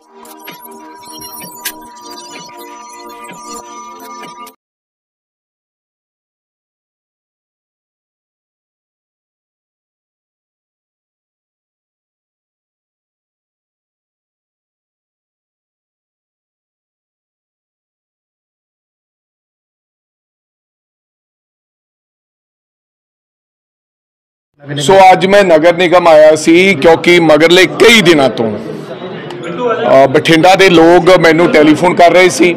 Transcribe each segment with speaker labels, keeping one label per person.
Speaker 1: सो आज मैं नगर निगम आया सी क्योंकि मगरले कई दिनों तो बठिंडा के लोग मैनू टैलीफोन कर रहे सी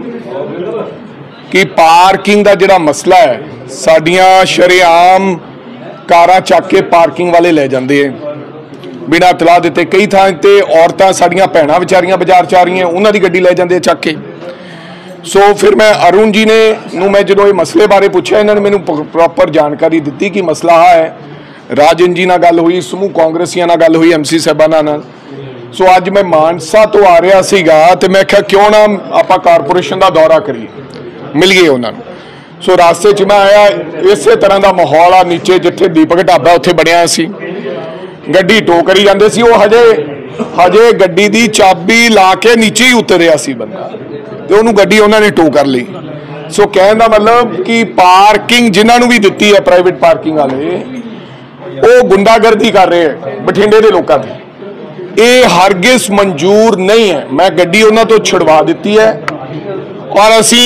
Speaker 1: कि पार्किंग का जिहड़ा मसला है, साडियां शरेआम कारां चक के पार्किंग वाले ले जाते हैं बिना इतला दिते। कई थां ते औरतां साडियां भैणां विचारियां बाजार च आ रही हैं, उन्हां दी गड्डी ले जाते चक के। सो फिर मैं अरुण जी ने मैं जो ये मसले बारे पूछा, इन्होंने मैनू प्रॉपर जानकारी दी कि मसला है। राजन जी नाल गल हुई, समूह कांग्रेसियां नाल गल हुई, MC साहबानां नाल। सो अज मैं मानसा तो आ रहा सीगा ते मैं क्या क्यों ना आपां कारपोरेशन का दौरा करिए, मिल गए उन्होंने। सो रास्ते च मैं आया, इस तरह का माहौल आ नीचे जिथे दीपक ढाबा उत्थे बनिया सी, गड्डी टो करी जाते सी। हजे गड्डी की चाबी ला के नीचे ही उतरिया सी बंदा, तो उन्होंने गड्डी उन्होंने टो कर ली। सो कहने का मतलब कि पार्किंग जिन्होंने भी दी है प्राइवेट पार्किंग वाले, वो गुंडागर्दी कर रहे हैं बठिंडे के लोगों की। ये हरगिज मंजूर नहीं है। मैं गड्डी उन्होंने तो छुड़वा दी है और असी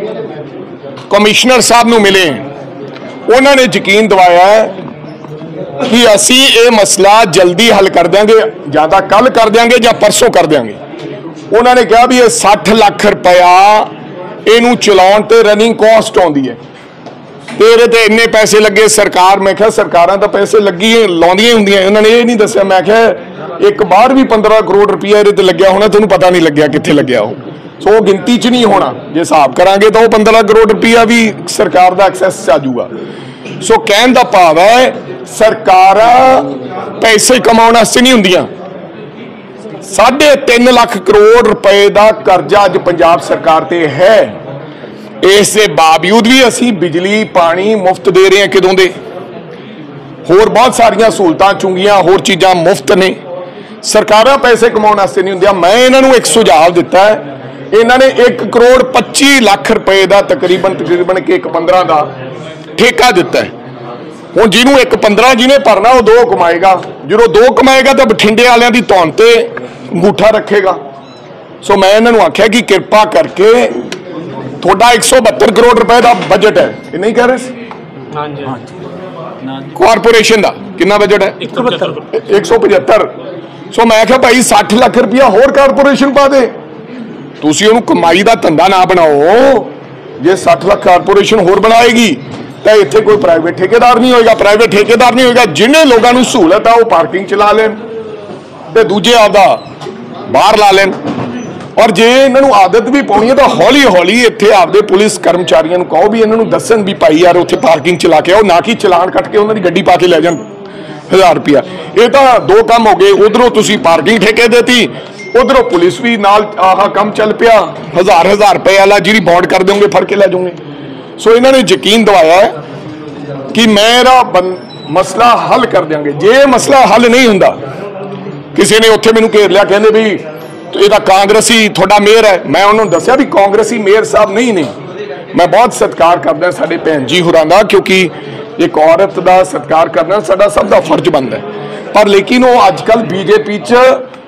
Speaker 1: कमिश्नर साहब को मिले, उन्होंने यकीन दिवाया है कि असी ये मसला जल्दी हल कर देंगे, ज़्यादा कल कर देंगे या परसों कर देंगे। उन्होंने कहा भी ये 60 लाख रुपया इनू चलाउण ते रनिंग कॉस्ट आउंदी है, तेरे ते इन्ने पैसे लगे सरकार। मैं क्या सरकारां तो पैसे लगी लाउंदियां हुंदियां, उन्होंने ये नहीं दस्सिया। मैं क्या एक बार भी 15 करोड़ रुपया ये लग्या होना, तुहानूं पता नहीं लग्या कित्थे लग्या हो। सो गिनती च नहीं होना, जे हिसाब करांगे तो 15 करोड़ रुपया भी सरकार का एक्सैस आ जाऊगा। सो कहण दा भाव है सरकारां पैसे कमाउण वास्ते नहीं हुंदियां। 3.5 लाख करोड़ रुपए का कर्जा अज पंजाब सरकार ते है, इस दे बावजूद भी असी बिजली पानी मुफ्त दे रहे हैं। किदों दे होर बहुत सारियां सहूलतां चुंगियां, होर चीज़ां मुफ्त ने। सरकारां पैसे कमाउण वास्ते नहीं हुंदियां। मैं इन्हां नूं एक सुझाव दिता है, इन्हां ने 1 करोड़ 25 लाख रुपए का तकरीबन के 1.15 का ठेका दिता है। हुण जिन्होंने 1.15 जिन्हें भरना वो 2 कमाएगा, जो 2 कमाएगा तो बठिंडे वालियां दी धौन ते अंगूठा रखेगा। सो मैं इन्हां नूं आख्या कि कृपा करके थोड़ा 172 करोड़ रुपए का बजट है, ये नहीं कह रहे कारपोरेशन का कितना बजट है? 175। सो मैं क्या भाई 60 लाख रुपया होर कारपोरेशन पा दे, तुसी उन्होंने कमाई का धंधा ना बनाओ। जे 60 लाख कारपोरेशन होर बनाएगी तो इत्थे कोई प्राइवेट ठेकेदार नहीं होगा। प्राइवेट ठेकेदार नहीं होगा, जिन्हें लोगों को सहूलत है वो पार्किंग चला लेन ते दूजे आपदा बाहर ला लेन। और जे इन्होंने आदत भी पानी है तो हौली हौली इत्थे आपदे पुलिस कर्मचारियों को कहो भी इन्होंने दसन भी भाई यार उत्थे पार्किंग चला के आओ, ना कि चलान कट के उन्होंने गड्डी पा के लै जान 1000 रुपया। ये तो 2 काम हो गए, उधरों तुसी पार्किंग ठेके देती, उधरों पुलिस भी नाल आह काम चल पिया, 1000 रुपए वाला जी बॉन्ड कर दोगे फड़ के लै जाओगे। सो इन्होंने यकीन दिवाया है कि मेरा मसला हल कर देंगे। जे मसला हल नहीं होंदा, किसी ने उत्थे मैनूं घेर लिया कहते भी तो यह कांग्रेसी थोड़ा मेयर है। मैं उन्होंने दसिया भी कांग्रेसी मेयर साहब नहीं ने। मैं बहुत सत्कार करदा साडे भैन जी होरां दा, क्योंकि एक औरत का सत्कार करना साडा सब दा फर्ज बनता है। पर लेकिन वो अजकल बीजेपी च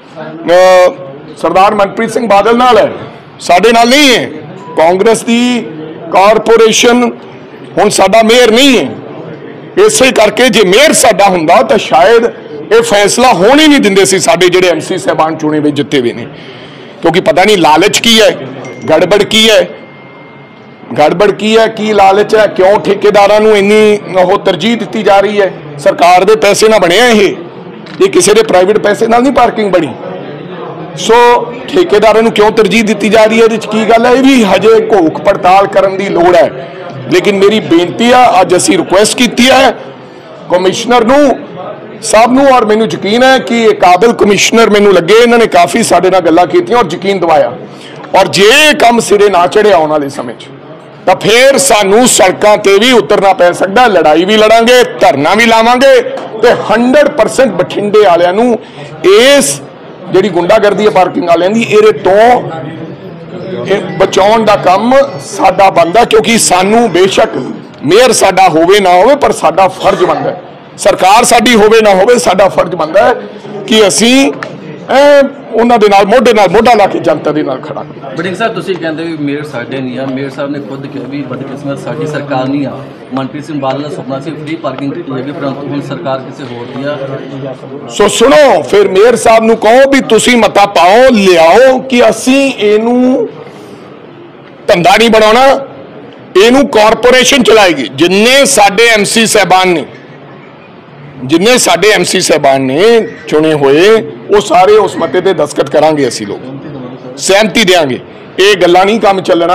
Speaker 1: सरदार मनप्रीत सिंह बादल नाल है, साडे नाल नहीं है। कांग्रेस की कारपोरेशन हुण साडा मेयर नहीं है। इस करके जे मेयर साडा हुंदा तो शायद ये फैसला होने नहीं दिंदे सी साडे जिहड़े MC साहबान चुने हुए जिते हुए ने। क्योंकि पता नहीं लालच की है, गड़बड़ की है, गड़बड़ की है, की लालच है, क्यों ठेकेदारां नूं इन्नी वो तरजीह दी जा रही है। सरकार दे पैसे ना बने ये किसी के प्राइवेट पैसे नाल नहीं पार्किंग बनी। सो ठेकेदारां नूं क्यों तरजीह दी जा रही है, ये की गल है, ये भी हजे घोख पड़ताल करन दी लोड़ है। लेकिन मेरी बेनती है, अज असीं रिक्वेस्ट की है कमिश्नर नूं साहब नूं, और मैनूं यकीन है कि काबिल कमिश्नर मैनूं लगे, इन्होंने काफ़ी साडे नाल गल्लां कीतियां और यकीन दिवाया। और जे काम सिरे ना चढ़िया आने वाले समय तो फिर सानू सड़कों ते भी उतरना पै सकता, लड़ाई भी लड़ांगे, धरना भी लावांगे ते 100% बठिंडे वालियां नूं इस ਜਿਹੜੀ ਗੁੰਡਾਗਰਦੀ ਹੈ ਪਾਰਕਿੰਗ ਵਾਲਿਆਂ ਦੀ, ਇਹਦੇ ਤੋਂ ਬਚਾਉਣ ਦਾ ਕੰਮ ਸਾਡਾ ਬਣਦਾ, क्योंकि सानू बेशक मेयर साडा होवे ना होवे पर साडा फर्ज बनता है, सरकार साडी होवे ना होवे साडा फर्ज बनता है कि असी ਉਹਨਾਂ ਦੇ ਨਾਲ ਮੋਢੇ ਨਾਲ ਮੋਢਾ ਲਾ ਕੇ ਜਨਤਾ ਦੇ ਨਾਲ ਖੜਾ ਕਰੀਏ।
Speaker 2: ਬੜਿੰਗ ਸਾਹਿਬ ਤੁਸੀਂ ਕਹਿੰਦੇ ਵੀ ਮੇਅਰ ਸਾਡੇ ਨਹੀਂ ਆ, ਮੇਅਰ ਸਾਹਿਬ ਨੇ ਖੁਦ ਕਿਹਾ ਵੀ ਬਦਕਿਸਮਤ ਸਾਡੀ ਸਰਕਾਰ ਨਹੀਂ ਆ। ਮਨਪ੍ਰੀਤ ਸਿੰਘ ਬਾਦਲ ਦਾ ਸੁਪਨਾ ਸੀ ਫ੍ਰੀ ਪਾਰਕਿੰਗ ਕੀਤੀ ਜਾਏਗੀ, ਪਰੰਤੂ ਹੁਣ ਸਰਕਾਰ ਕਿਸੇ ਹੋਰ ਦੀ ਆ।
Speaker 1: ਸੋ ਸੁਣੋ, ਫਿਰ ਮੇਅਰ ਸਾਹਿਬ ਨੂੰ ਕਹੋ ਵੀ ਤੁਸੀਂ ਮਤਾ ਪਾਓ, ਲਿਆਓ ਕਿ ਅਸੀਂ ਇਹਨੂੰ ਧੰਦਾ ਨਹੀਂ ਬਣਾਉਣਾ, ਇਹਨੂੰ ਕਾਰਪੋਰੇਸ਼ਨ ਚਲਾਏਗੀ। ਜਿੰਨੇ ਸਾਡੇ ਐਮਸੀ ਸਾਹਿਬਾਨ ਨੇ, जिन्ने साडे एमसी साहबान ने चुने हुए वो सारे उस मते ते दस्तखत करांगे, असी लोग सहमति देंगे। ये गल्लां नहीं काम चलना।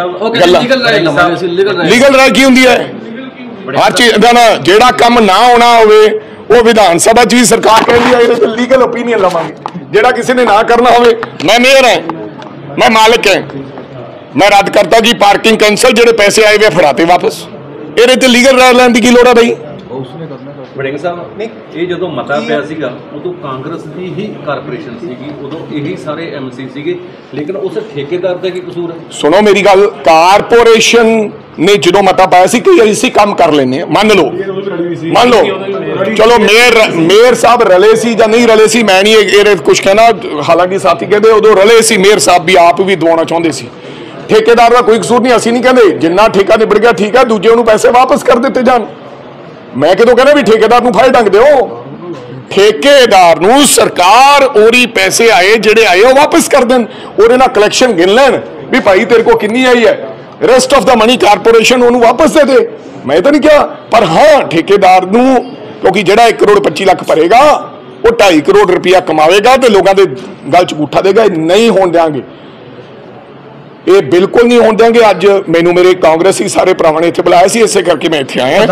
Speaker 1: लीगल राय की हुंदी है हर चीज दा ना, जेड़ा काम ना होना होवे वो विधान सभा च भी सरकार कहती है ये लीगल ओपीनियन लवांगे। जेड़ा किसी ने ना करना होवे, मैं मेयर है, मैं मालिक है, मैं रद्द करता कि पार्किंग कैंसल, जेड़े पैसे आए वे फड़ाते वापस। ये ते लीगल राय लैण दी की लोड़ है भाई?
Speaker 3: ਵੜਿੰਗ ਸਾਹਿਬ ਇਹ ਜਦੋਂ ਮਤਾ ਪਿਆ ਸੀਗਾ ਉਦੋਂ ਕਾਂਗਰਸ ਦੀ ਹੀ ਕਾਰਪੋਰੇਸ਼ਨ ਸੀਗੀ, ਉਦੋਂ ਇਹੀ ਸਾਰੇ ਐਮਸੀ ਸੀਗੇ, ਲੇਕਿਨ ਉਸ ਠੇਕੇਦਾਰ ਦਾ ਕੀ ਕਸੂਰ ਹੈ?
Speaker 1: ਸੁਣੋ ਮੇਰੀ ਗੱਲ, ਕਾਰਪੋਰੇਸ਼ਨ ਨੇ ਜਦੋਂ ਮਤਾ ਪਾਇਆ ਸੀ ਕਿ ਅਸੀਂ ਕੰਮ ਕਰ ਲੈਨੇ, ਮੰਨ ਲਓ ਚਲੋ ਮੇਅਰ ਸਾਹਿਬ ਰਲੇ ਸੀ ਜਾਂ ਨਹੀਂ ਰਲੇ ਸੀ, ਮੈਂ ਨਹੀਂ ਇਹ ਕੁਝ ਕਹਿਣਾ, ਹਾਲਾਂਕਿ ਸਾਥੀ ਕਹਿੰਦੇ ਉਦੋਂ ਰਲੇ ਸੀ, ਮੇਅਰ ਸਾਹਿਬ ਵੀ ਆਪ ਵੀ ਦਵਾਉਣਾ ਚਾਹੁੰਦੇ ਸੀ। ਠੇਕੇਦਾਰ ਦਾ ਕੋਈ ਕਸੂਰ ਨਹੀਂ, ਅਸੀਂ ਨਹੀਂ ਕਹਿੰਦੇ ਜਿੰਨਾ ਠੇਕਾ ਨਿਬੜ ਗਿਆ ਠੀਕ ਹੈ, ਦੂਜੇ ਨੂੰ ਪੈਸੇ ਵਾਪਸ ਕਰ ਦਿੱਤੇ ਜਾਣ। मैं कितों कहना भी ठेकेदार नूं फायदा ढंग दिओ, ठेकेदार नूं सरकार ओरी पैसे आए जेड़े आए वो वापस कर देन, और इन्हां कलैक्शन गिन लैन भी भाई तेरे को कितनी आई है, rest of the money corporation उन्होंने वापस दे दे। मैं तो नहीं कहा, पर हाँ ठेकेदार नूं, क्योंकि जेड़ा 1 करोड़ 25 लाख भरेगा वो 2.5 करोड़ रुपया कमाएगा तो लोगों के गल च अंगूठा देगा, नहीं होने देंगे, ये बिल्कुल नहीं होने देंगे। अज मैनू मेरे कांग्रेसी सारे भरावां ने इत्थे बुलाया सी, इसे करके मैं इत्थे आया।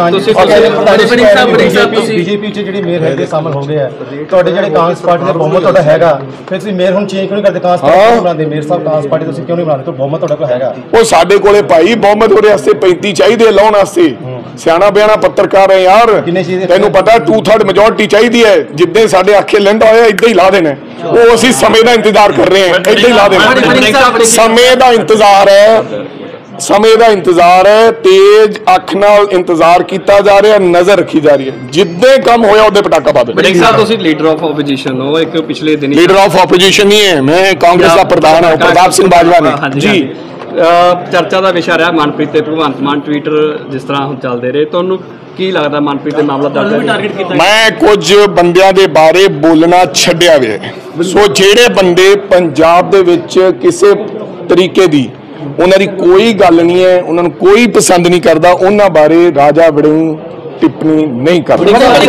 Speaker 4: बीजेपी च जिहड़ी मेयर है शामिल हो गए है, तुहाडे जिहड़े कांग्रेस पार्टी दा बहुमत तुहाडा हैगा, फिर तुसीं मेयर हुण चेंज क्यों नहीं करदे? कांग्रेस पार्टी बनांदे मेयर साहब, कांग्रेस पार्टी तुसीं क्यों नहीं बनांदे? तो बहुमत तुहाडे कोल हैगा।
Speaker 1: वो साडे कोले भाई बहुमत होने वास्ते 35 चाहिए लाउण वास्ते, सियाणा बियाणा पत्रकार है यार, तैनूं पता 2/3 मेजोरिटी चाहिए है। जिद्दे साडे आखे लैंदा होया इदां ही ला देना, वो असीं समय दा इंतजार कर रहे हैं, इदां ही ला देना। समय दा इंतजार है, समय का इंतजार है, तेज अख नाल इंतजार किया जा रहा है, नजर रखी जा रही है, जिद्दे कम होया उदे पटाका पा दे।
Speaker 2: लीडर ऑफ ऑपोजिशन हो, एक पिछले दिन
Speaker 1: लीडर ऑफ ऑपोजिशन नहीं है, मैं कांग्रेस का प्रधान हूं, प्रताप सिंह बाजवा ने जी।
Speaker 2: चर्चा का विषय रहा मनप्रीत ते भगवंत मान ट्विटर जिस तरह हम चलते रहे, तुहानूं की लगता मनप्रीत दे मामला दर्ज?
Speaker 1: मैं कुछ बंदियां दे बारे बोलना छड्डिया वे, सो जेड़े बंदे पंजाब दे विच किसी तरीके दी उन्हां दी कोई गल नहीं है, उन्होंने कोई पसंद नहीं करता, उन्हां बारे राजा वड़िंग टिप्पणी नहीं करता।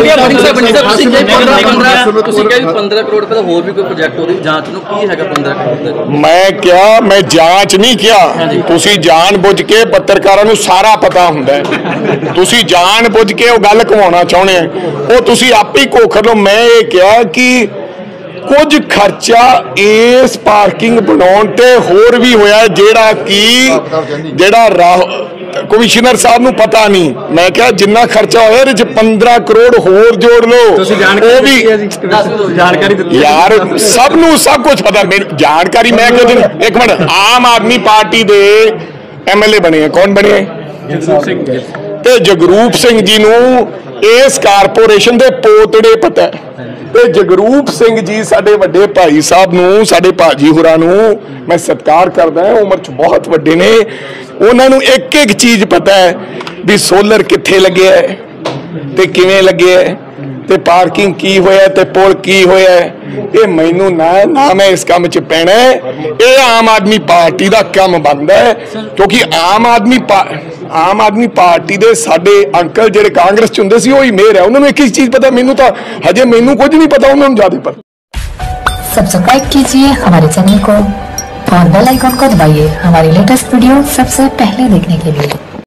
Speaker 2: 15 करोड़ रुपए होर भी कोई प्रोजेक्ट हो जांच नूं की हैगा 15 करोड़?
Speaker 1: मैं क्या, मैं जांच नहीं किया, तुसी जान बुझ के पत्रकारां नूं सारा पता हुंदा है, तुसी जान बुझ के वो गल घुमाउणा चाहुंदे हो, वो तुसी आपे खोखर लो। मैं ये कहा कि कुछ खर्चा इस पार्किंग बनाउण ते होर भी होया, जेड़ा कमिश्नर साहब नूं पता नहीं। मैं क्या जिन्ना खर्चा होया इहदे 15 करोड़ होर जोड़ लो, वो भी जानकारी यार सबनूं सब कुछ पता। जानकारी मैं क्यों दूं? एक मिनट, आम आदमी पार्टी दे MLA बने हैं, कौन बने? ते जगरूप सिंह जी नूं इस कारपोरेशन दे पोतड़े पता है, ते जगरूप सिंह जी साडे वड्डे भाई साहब नूं, साडे भाजी होरां नूं मैं सत्कार करदा हां, उम्र च बहुत वड्डे ने, उन्हां नूं एक एक चीज़ पता है भी सोलर कित्थे लगे है ते किवें लगे है ते पार्किंग की होया ते पुल की होया है। ये मैनू ना मैं इस काम च पैना है, ये आम आदमी पार्टी का काम बनता है, क्योंकि आम आदमी पार्टी दे साडे अंकल जेडे कांग्रेस च हुंदे सी वही मेयर है, उन्होंने एक ही चीज पता, मैनू तो हजे मैनू कुछ नहीं पता, उन्होंने ज्यादा पता।
Speaker 5: सब्सक्राइब कीजिए हमारे चैनल को और बेल आइकन को दबाइए हमारी लेटेस्ट वीडियो सबसे पहले देखने के लिए।